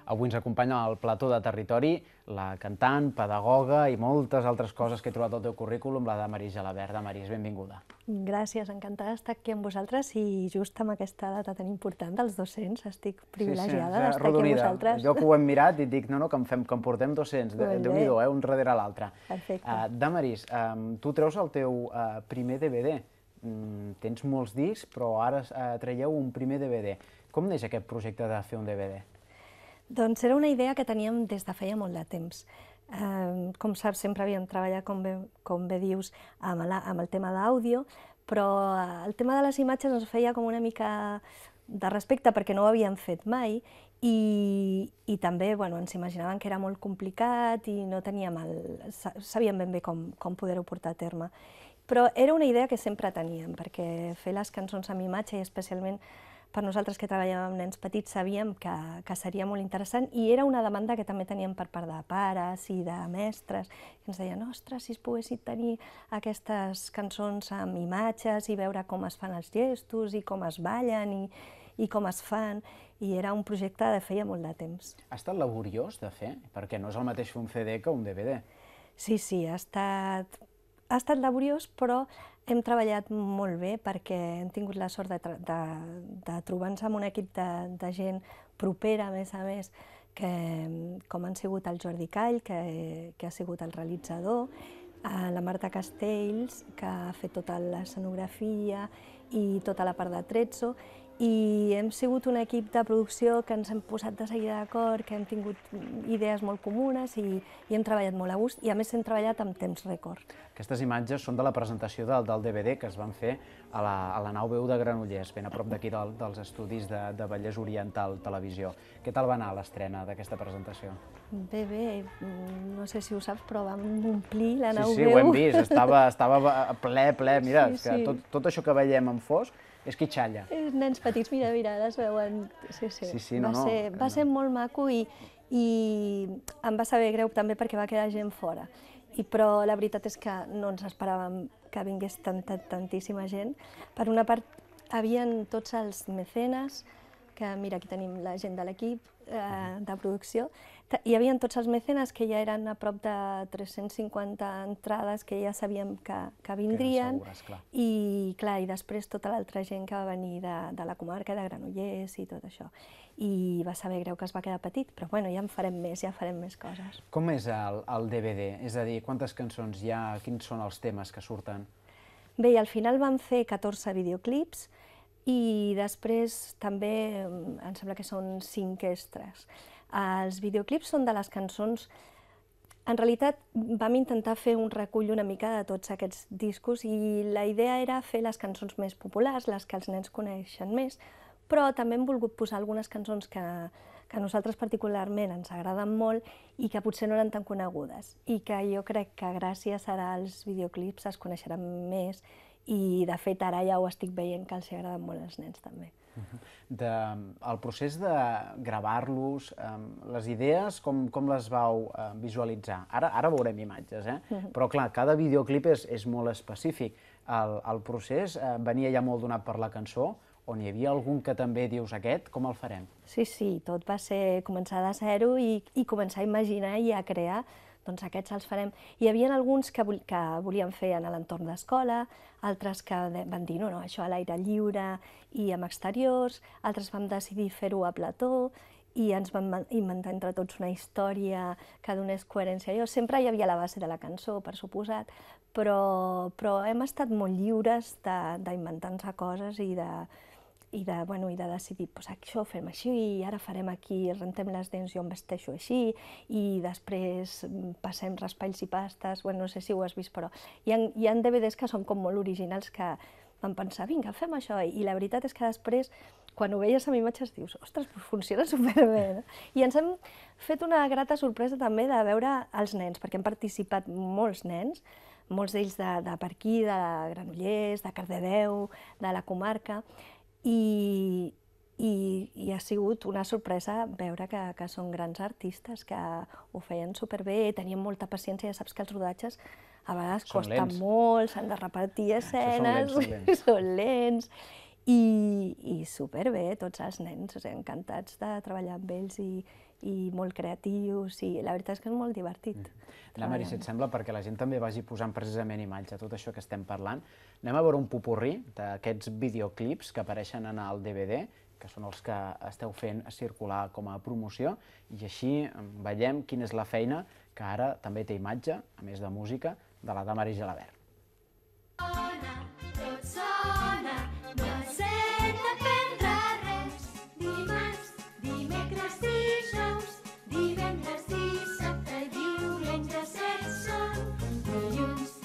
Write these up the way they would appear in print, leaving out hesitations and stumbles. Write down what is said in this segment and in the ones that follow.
Avui ens acompanya al plató de Territori la cantant, pedagoga i moltes altres coses que he trobat al teu currículum, la Damaris Gelabert. Damaris, benvinguda. Gràcies, encantada d'estar aquí amb vosaltres i just amb aquesta data tan important dels docents estic privilegiada d'estar aquí amb vosaltres. Jo que ho hem mirat i dic, no, que en portem 200, Déu-n'hi-do, un darrere l'altre. Perfecte. Damaris, tu treus el teu primer DVD. Tens molts discs, però ara traieu un primer DVD. Com neix aquest projecte de fer un DVD? Doncs era una idea que teníem des de feia molt de temps. Com saps, sempre havíem treballat, com bé dius, amb el tema d'àudio, però el tema de les imatges ens feia com una mica de respecte perquè no ho havíem fet mai i també ens imaginaven que era molt complicat i no sabíem ben bé com poder-ho portar a terme. Però era una idea que sempre teníem, perquè fer les cançons amb imatge, i especialment per nosaltres que treballàvem amb nens petits, sabíem que seria molt interessant i era una demanda que també teníem per part de pares i de mestres, que ens deien, ostres, si es poguessin tenir aquestes cançons amb imatges i veure com es fan els gestos i com es ballen i com es fan, i era un projecte de feia molt de temps. Ha estat laboriós de fer? Perquè no és el mateix fer un CD que un DVD. Sí, ha estat laboriós, però hem treballat molt bé perquè hem tingut la sort de trobar-nos amb un equip de gent propera, a més, com han sigut el Jordi Call, que ha sigut el realitzador, la Marta Castells, que ha fet tota l'escenografia i tota la part de Trezzo, i hem sigut un equip de producció que ens hem posat de seguida d'acord, que hem tingut idees molt comunes i hem treballat molt a gust, i a més hem treballat amb temps rècord. Aquestes imatges són de la presentació del DVD que es van fer a la nau Veu de Granollers, ben a prop d'aquí dels estudis de Vallès Oriental Televisió. Què tal va anar l'estrena d'aquesta presentació? Bé, no sé si ho saps, però vam omplir la nau Veu. Sí, ho hem vist, estava ple, mira, tot això que veiem en fosc és quitxalla. Nens petits, mira, ara es veuen... Sí, va ser molt maco i em va saber greu també perquè va quedar gent fora. Però la veritat és que no ens esperàvem que vingués tantíssima gent. Per una part, havien tots els mecenes, que mira, aquí tenim la gent de l'equip de producció, hi havia tots els mecenes que ja eren a prop de 350 entrades que ja sabíem que vindrien, i després tota l'altra gent que va venir de la comarca, de Granollers i tot això. I va saber greu que es va quedar petit, però ja en farem més, ja farem més coses. Com és el DVD? És a dir, quantes cançons hi ha, quins són els temes que surten? Bé, al final vam fer 14 videoclips, i després també em sembla que són 5 extras. Els videoclips són de les cançons. En realitat vam intentar fer un recull una mica de tots aquests discos i la idea era fer les cançons més populars, les que els nens coneixen més, però també hem volgut posar algunes cançons que a nosaltres particularment ens agraden molt i que potser no eren tan conegudes i que jo crec que gràcies als videoclips es coneixeran més. I, de fet, ara ja ho estic veient que els agraden molt als nens, també. El procés de gravar-los, les idees, com les vau visualitzar? Ara veurem imatges, però clar, cada videoclip és molt específic. El procés venia ja molt donat per la cançó, o n'hi havia algun que també dius aquest, com el farem? Sí, tot va ser començar de zero i començar a imaginar i a crear. Doncs aquests els farem. Hi havia alguns que volíem fer en l'entorn d'escola, altres que van dir no, això a l'aire lliure i amb exteriors, altres vam decidir fer-ho a plató i ens vam inventar entre tots una història que donés coherència. Sempre hi havia la base de la cançó, per suposat, però hem estat molt lliures d'inventar-nos coses i de decidir, això ho fem així, i ara farem aquí, rentem les dents, jo em vesteixo així, i després passem raspalls i pastes, no sé si ho has vist, però hi ha DVDs que són com molt originals que vam pensar, vinga, fem això, i la veritat és que després, quan ho veies amb imatges, dius, ostres, funciona superbé. I ens hem fet una grata sorpresa també de veure els nens, perquè hem participat molts nens, molts d'ells de per aquí, de Granollers, de Cardedeu, de la comarca, i ha sigut una sorpresa veure que són grans artistes, que ho feien superbé, tenien molta paciència, ja saps que els rodatges a vegades costen molt, s'han de repetir escenes, són lents, i superbé, tots els nens encantats de treballar amb ells i i molt creatius, i la veritat és que és molt divertit. Mari, si et sembla, perquè la gent també vagi posant precisament imatge a tot això que estem parlant, anem a veure un popurrí d'aquests videoclips que apareixen en el DVD, que són els que esteu fent circular com a promoció, i així veiem quina és la feina que ara també té imatge, a més de música, de la Damaris Gelabert. Tot sona, no sé d'aprendre res. Dimarts, dimecres, dijous, divendres, dissabte i diumenge, set són dilluns,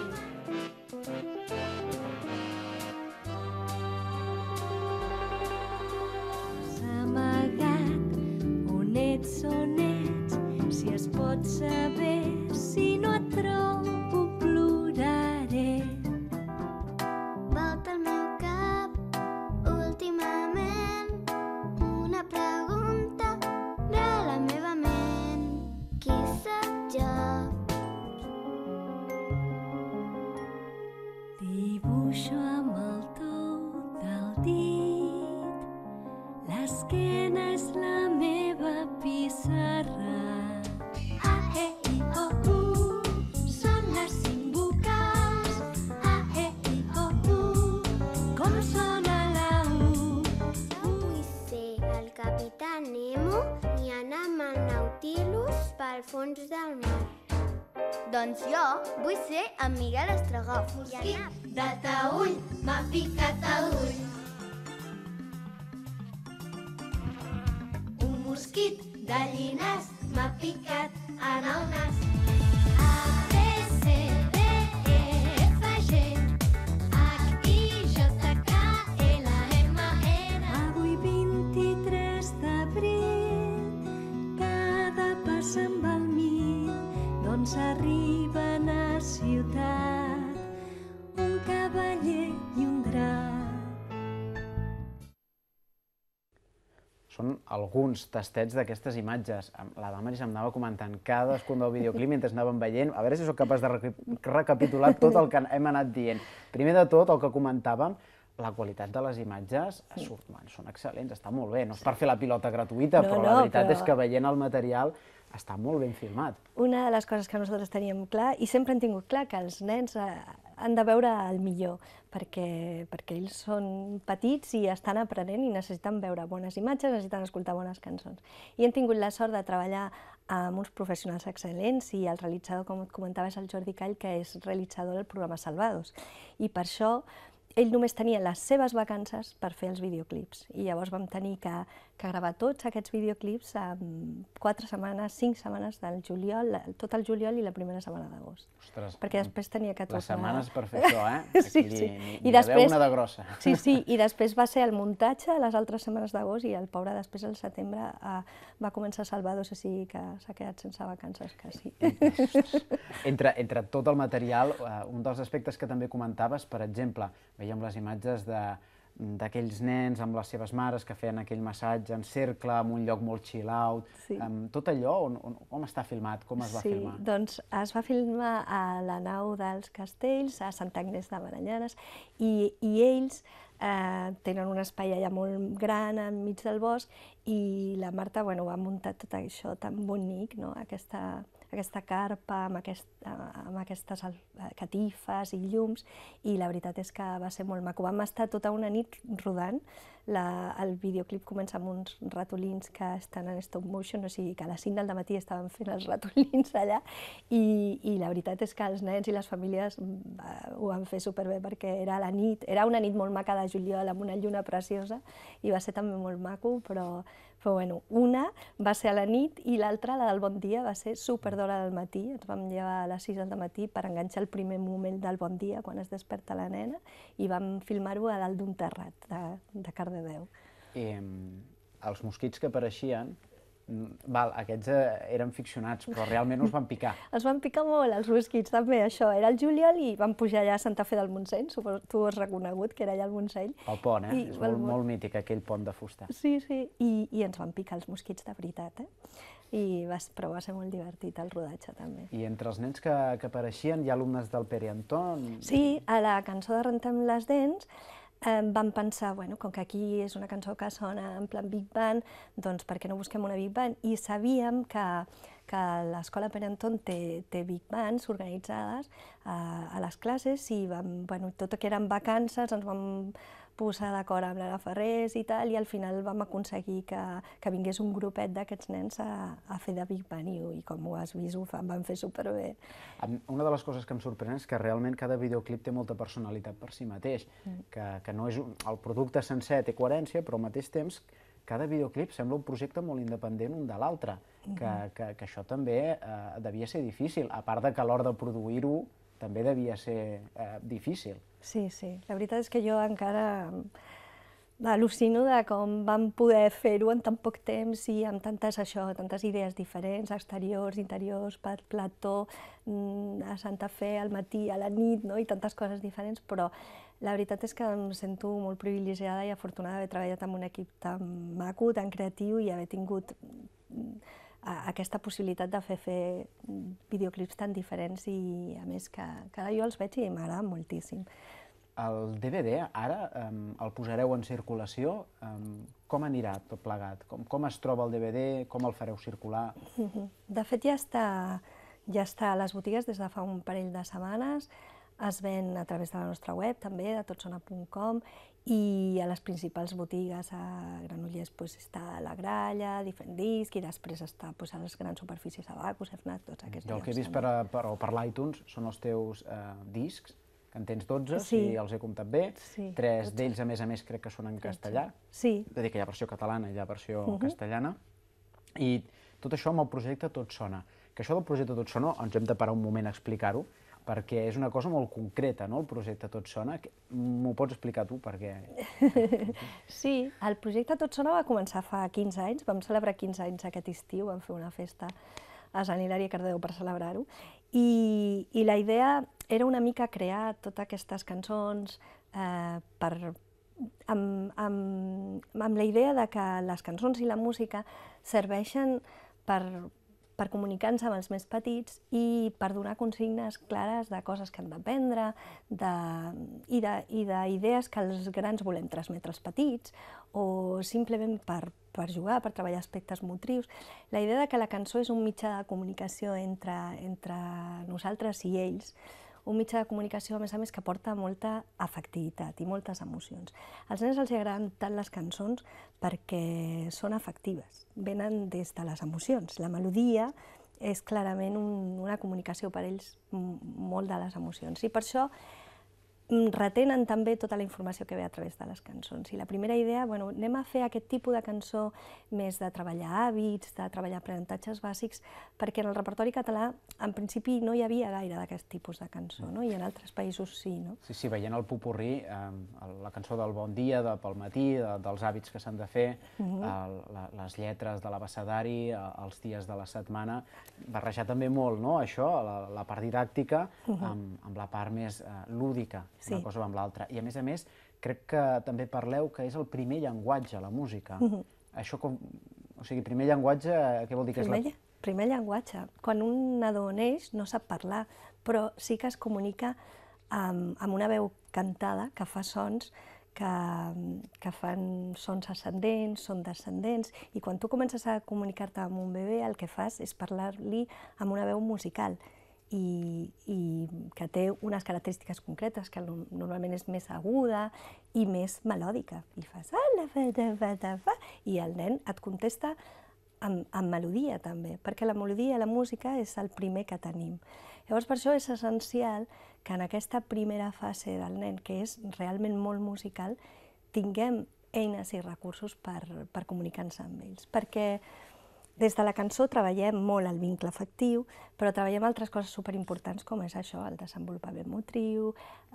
S'ha amagat, on ets, si es pot saber, si no et trobo ploraré. Volta el meu cap, últimament, una pregunta de la meva ment. Qui sóc jo? Dibuixo amb el tot del dit, l'esquena és la meva pissarra. A, E, I, O, U, són les 5 vocals. A, E, I, O, U, com sona la U? Vull ser el capità Nemo i anar amb el Nautilus pel fons del mar. Doncs jo vull ser en Miguel Estragó. Mosquit de taüll m'ha picat a l'ull. Un mosquit de llinars m'ha picat en el nas. A, B, C, D, E, F, G, H, I, J, K, L, M, N. Avui 23 d'abril, cada pas amb el mil, doncs arriben a ciutat un cavaller i un drac. Són alguns tastets d'aquestes imatges. La Damaris em anava comentant cadascun del videoclip mentre anàvem veient, a veure si sóc capaç de recapitular tot el que hem anat dient. Primer de tot, el que comentàvem, la qualitat de les imatges són excel·lents, està molt bé. No és per fer la pilota gratuïta, però la veritat és que veient el material està molt ben filmat. Una de les coses que nosaltres teníem clar, i sempre hem tingut clar, que els nens han de veure el millor, perquè ells són petits i estan aprenent i necessiten veure bones imatges, necessiten escoltar bones cançons. I hem tingut la sort de treballar amb uns professionals excel·lents i el realitzador, com et comentava, és el Jordi Call, que és realitzador del programa Salvados. I per això ell només tenia les seves vacances per fer els videoclips. I llavors vam tenir que gravar tots aquests videoclips en 4 setmanes, 5 setmanes del juliol, tot el juliol i la primera setmana d'agost. Ostres, perquè després tenia que tornar... les setmanes per fer això, eh? Sí, sí. N'hi havia una de grossa. Sí, sí, i després va ser el muntatge les altres setmanes d'agost i el pobre després al setembre va començar a Salvados, o sigui que s'ha quedat sense vacances, que sí. Entre tot el material, un dels aspectes que també comentaves, per exemple, veiem les imatges d'aquells nens amb les seves mares que feien aquell massatge en cercle, en un lloc molt chill out. Tot allò, com està filmat? Com es va filmar? Sí, doncs es va filmar a la nau dels Castells, a Santa Agnès de Maranyanes, i ells tenen un espai allà molt gran enmig del bosc i la Marta va muntar tot això tan bonic, aquesta carpa amb aquestes catifes i llums, i la veritat és que va ser molt maco. Vam estar tota una nit rodant. El videoclip comença amb uns ratolins que estan en stop motion, o sigui que a les 5 del matí estaven fent els ratolins allà, i la veritat és que els nens i les famílies ho van fer superbé perquè era una nit molt maca de juliol amb una lluna preciosa i va ser també molt maco, però bueno, una va ser a la nit i l'altra, la del bon dia, va ser superdora del matí. Ens vam llevar a les 6 del matí per enganxar el primer moment del bon dia quan es desperta la nena i vam filmar-ho a dalt d'un terrat de Cardedeu. I els mosquits que apareixien, aquests eren ficcionats, però realment us van picar. Els van picar molt, els mosquits, també, això. Era el juliol i vam pujar allà a Santa Fe del Montseny, suposo tu has reconegut que era allà al Montseny. El pont, és molt mític, aquell pont de fusta. Sí, sí, i ens van picar els mosquits de veritat, però va ser molt divertit el rodatge, també. I entre els nens que apareixien hi ha alumnes del Pere Anton? Sí, a la cançó de Rentem les dents vam pensar, bueno, com que aquí és una cançó que sona en plan Big Band, doncs per què no busquem una Big Band? I sabíem que l'Escola Pere Anton té Big Bands organitzades a les classes i bueno, tot que eren vacances ens vam posar d'acord amb l'Anna Ferrés i tal, i al final vam aconseguir que vingués un grupet d'aquests nens a fer de Big Band i com ho has vist, van fer superbé. Una de les coses que em sorprèn és que realment cada videoclip té molta personalitat per si mateix, que no és el producte sencer té coherència, però al mateix temps cada videoclip sembla un projecte molt independent un de l'altre, que això també devia ser difícil, a part de que a l'hora de produir-ho també devia ser difícil. Sí, sí. La veritat és que jo encara al·lucino de com vam poder fer-ho en tan poc temps i amb tantes idees diferents, exteriors, interiors, plató, a Santa Fe, al matí, a la nit, no? I tantes coses diferents, però la veritat és que em sento molt privilegiada i afortunada d'haver treballat amb un equip tan maco, tan creatiu i haver tingut aquesta possibilitat de fer videoclips tan diferents i, a més, que ara jo els veig i m'agrada moltíssim. El DVD ara el posareu en circulació. Com anirà tot plegat? Com es troba el DVD? Com el fareu circular? De fet, ja està a les botigues des de fa un parell de setmanes. Es ven a través de la nostra web, també, de totsona.com, i a les principals botigues a Granollers està La Gralla, Different Disc, i després està a les grans superfícies Abacus, Fnac, tots aquests llocs. Jo el que he vist per l'iTunes són els teus discs, que en tens 12, si els he comptat bé. 3 d'ells, a més, crec que són en castellà. Sí. És a dir, que hi ha versió catalana i hi ha versió castellana. I tot això amb el projecte Tot Sona. Que això del projecte Tot Sona ens hem de parar un moment a explicar-ho, perquè és una cosa molt concreta, no?, el projecte Tot Sona. M'ho pots explicar tu, perquè... Sí, el projecte Tot Sona va començar fa 15 anys, vam celebrar 15 anys aquest estiu, vam fer una festa a Sant Hilari a Cardedeu per celebrar-ho, i la idea era una mica crear totes aquestes cançons amb la idea de que les cançons i la música serveixen per comunicar-nos amb els més petits i per donar consignes clares de coses que han d'aprendre i d'idees que els grans volem transmetre als petits o simplement per jugar, per treballar aspectes motrius. La idea de que la cançó és un mitjà de comunicació entre nosaltres i ells, un mitjà de comunicació, a més, que porta molta afectivitat i moltes emocions. Als nens els agraden tant les cançons perquè són afectives, venen des de les emocions. La melodia és clarament una comunicació per ells molt de les emocions. I per això retenen també tota la informació que ve a través de les cançons. I la primera idea, anem a fer aquest tipus de cançó més de treballar hàbits, de treballar aprenentatges bàsics, perquè en el repertori català, en principi, no hi havia gaire d'aquest tipus de cançó, i en altres països sí. Sí, veient el popurrí, la cançó del bon dia, pel matí, dels hàbits que s'han de fer, les lletres de l'abecedari, els dies de la setmana, barrejar també molt, això, la part didàctica amb la part més lúdica, una cosa amb l'altra. I a més, crec que també parleu que és el primer llenguatge, la música. Això com... O sigui, primer llenguatge, què vol dir que és Primer llenguatge. Quan un nadó neix no sap parlar, però sí que es comunica amb una veu cantada que fa sons que fan sons ascendents, sons descendents, i quan tu comences a comunicar-te amb un bebè el que fas és parlar-li amb una veu musical i que té unes característiques concretes, que normalment és més aguda i més melòdica. I fas... I el nen et contesta amb melodia també, perquè la melodia i la música és el primer que tenim. Llavors, per això és essencial que en aquesta primera fase del nen, que és realment molt musical, tinguem eines i recursos per comunicar-nos amb ells. Perquè des de la cançó treballem molt el vincle afectiu, però treballem altres coses superimportants com és això, el desenvolupament motriu,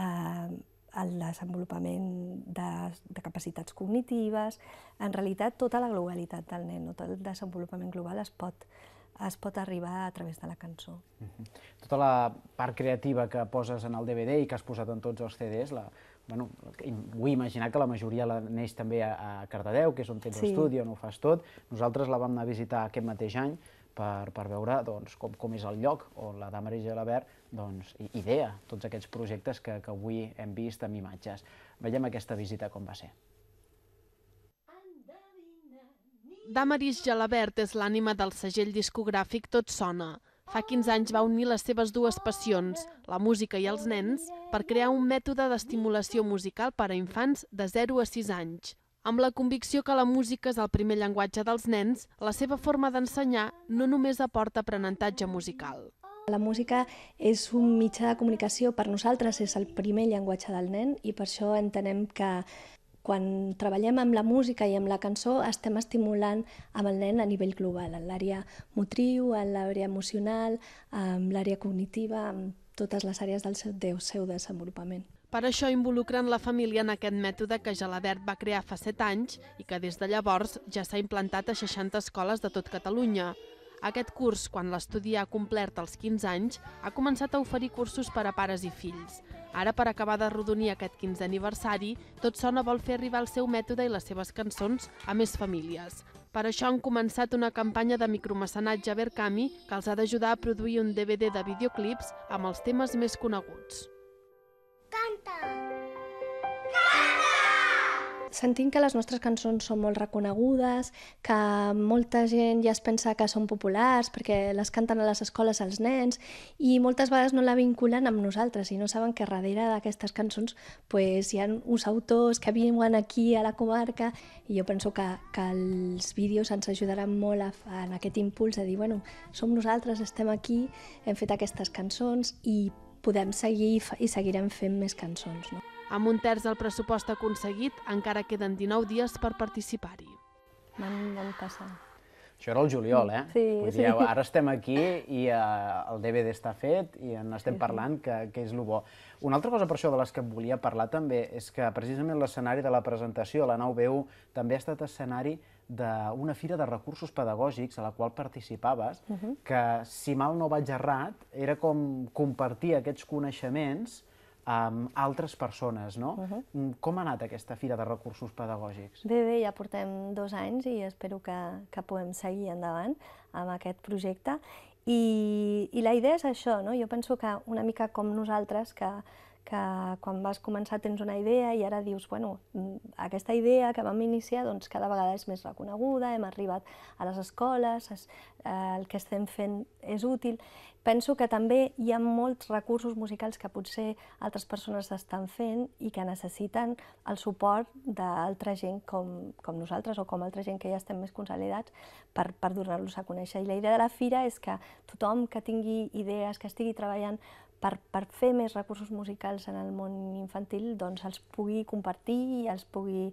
el desenvolupament de capacitats cognitives. En realitat, tota la globalitat del nen, tot el desenvolupament global es pot arribar a través de la cançó. Tota la part creativa que poses en el DVD i que has posat en tots els CDs, vull imaginar que la majoria neix també a Cardedeu, que és on tens l'estudi, on ho fas tot. Nosaltres la vam anar a visitar aquest mateix any per veure com és el lloc on la Dama i Gelabert idea tots aquests projectes que avui hem vist amb imatges. Veiem aquesta visita com va ser. Damaris Gelabert és l'ànima del segell discogràfic Tot Sona. Fa 15 anys va unir les seves dues passions, la música i els nens, per crear un mètode d'estimulació musical per a infants de 0 a 6 anys. Amb la convicció que la música és el primer llenguatge dels nens, la seva forma d'ensenyar no només aporta aprenentatge musical. La música és un mitjà de comunicació, per nosaltres és el primer llenguatge del nen i per això entenem que quan treballem amb la música i amb la cançó estem estimulant amb el nen a nivell global, en l'àrea motriu, en l'àrea emocional, en l'àrea cognitiva, en totes les àrees del seu desenvolupament. Per això involucren la família en aquest mètode que Gelabert va crear fa 7 anys i que des de llavors ja s'ha implantat a 60 escoles de tot Catalunya. Aquest curs, quan l'estudi ha complert els 15 anys, ha començat a oferir cursos per a pares i fills. Ara, per acabar d'arrodonir aquest 15è aniversari, Tot Sona vol fer arribar el seu mètode i les seves cançons a més famílies. Per això han començat una campanya de micromecenatge a Verkami que els ha d'ajudar a produir un DVD de videoclips amb els temes més coneguts. Sentim que les nostres cançons són molt reconegudes, que molta gent ja es pensa que són populars perquè les canten a les escoles els nens i moltes vegades no la vinculen amb nosaltres i no saben que darrere d'aquestes cançons hi ha uns autors que viuen aquí a la comarca i jo penso que els vídeos ens ajudaran molt en aquest impuls de dir, bueno, som nosaltres, estem aquí, hem fet aquestes cançons i podem seguir i seguirem fent més cançons, no? Amb un terç del pressupost aconseguit, encara queden 19 dies per participar-hi. Van passar. Això era el juliol, eh? Sí, Vull dir, ara estem aquí i el DVD està fet i n'estem parlant, que és el bo. Una altra cosa per això de les que volia parlar també és que precisament l'escenari de la presentació, la Nau Veu, també ha estat escenari d'una fira de recursos pedagògics a la qual participaves, que, si mal no vaig errat, era com compartir aquests coneixements amb altres persones, no? Com ha anat aquesta fira de recursos pedagògics? Bé, ja portem 2 anys i espero que puguem seguir endavant amb aquest projecte. I la idea és això, no? Jo penso que una mica com nosaltres, que quan vas començar tens una idea i ara dius, bueno, aquesta idea que vam iniciar doncs cada vegada és més reconeguda, hem arribat a les escoles, el que estem fent és útil. Penso que també hi ha molts recursos musicals que potser altres persones estan fent i que necessiten el suport d'altra gent com nosaltres o com altra gent que ja estem més consolidats per donar-los a conèixer. I la idea de la fira és que tothom que tingui idees, que estigui treballant per fer més recursos musicals en el món infantil, doncs els pugui compartir i els pugui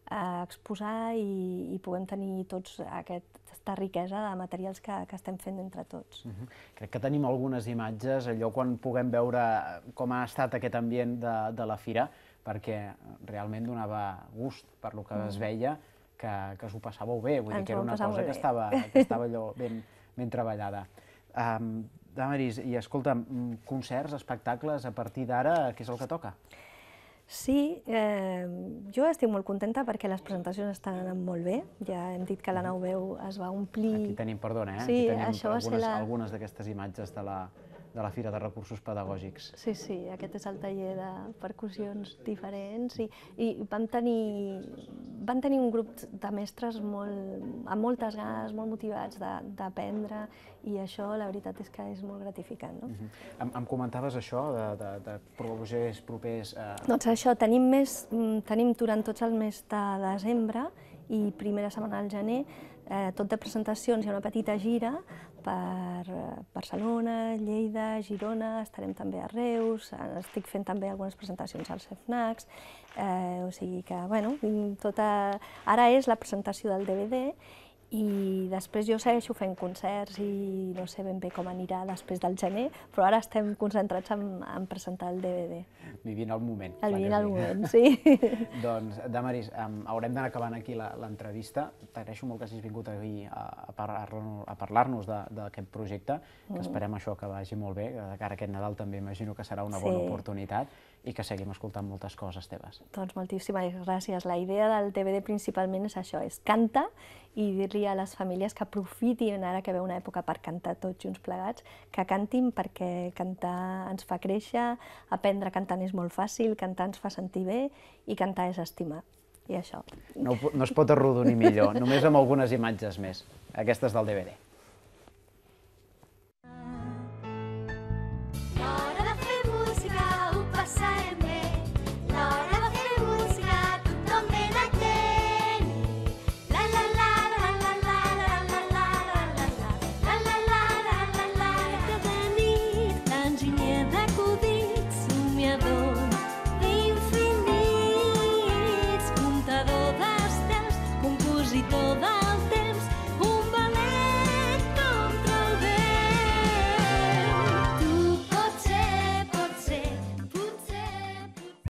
exposar i puguem tenir tots aquesta riquesa de materials que estem fent entre tots. Crec que tenim algunes imatges, allò quan puguem veure com ha estat aquest ambient de la fira, perquè realment donava gust per lo que es veia, que us ho passàveu bé, vull dir que era una cosa que estava allò ben treballada. Damaris, i escolta, concerts, espectacles, a partir d'ara, què és el que toca? Sí, jo estic molt contenta perquè les presentacions estan anant molt bé. Ja hem dit que la Nau Veu es va omplir... Aquí tenim, perdona, Sí, aquí tenim algunes d'aquestes imatges de la Fira de Recursos Pedagògics. Sí, aquest és el taller de percussions diferents i vam tenir un grup de mestres amb moltes ganes, molt motivats d'aprendre i això la veritat és que és molt gratificant. Em comentaves això de projectes propers... Doncs això, tenim durant tots el mes de desembre i primera setmana al gener tot de presentacions, hi ha una petita gira per Barcelona, Lleida, Girona, estarem també a Reus, estic fent també algunes presentacions als FNACs, o sigui que, bueno, ara és la presentació del DVD i després jo segueixo fent concerts i no sé ben bé com anirà després del gener, però ara estem concentrats en presentar el DVD. Vivint el moment. Vivint el moment, sí. Doncs, Damaris, haurem d'anar acabant aquí l'entrevista. T'agraeixo molt que hagis vingut aquí a parlar-nos d'aquest projecte, que esperem això que vagi molt bé, de cara a aquest Nadal també imagino que serà una bona oportunitat. i que seguim escoltant moltes coses teves. Doncs moltíssimes gràcies. La idea del TBD principalment és això, és canta i dir-li a les famílies que aprofitin ara que ve una època per cantar tots junts plegats, que cantin perquè cantar ens fa créixer, aprendre cantant és molt fàcil, cantar ens fa sentir bé i cantar és estimar. I això. No es pot arrodonir millor, només amb algunes imatges més, aquestes del DVD.